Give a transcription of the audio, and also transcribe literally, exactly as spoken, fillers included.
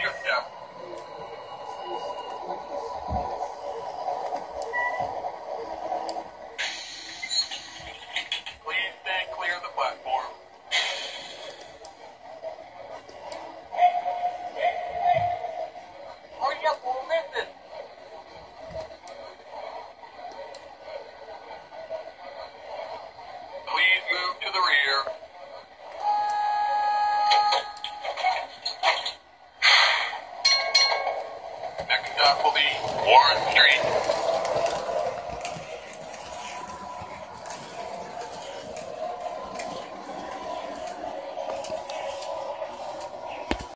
your step. Please stand clear of the platform. Hurry up, we'll miss it. Please move to the rear. Next stop will be Warren Street.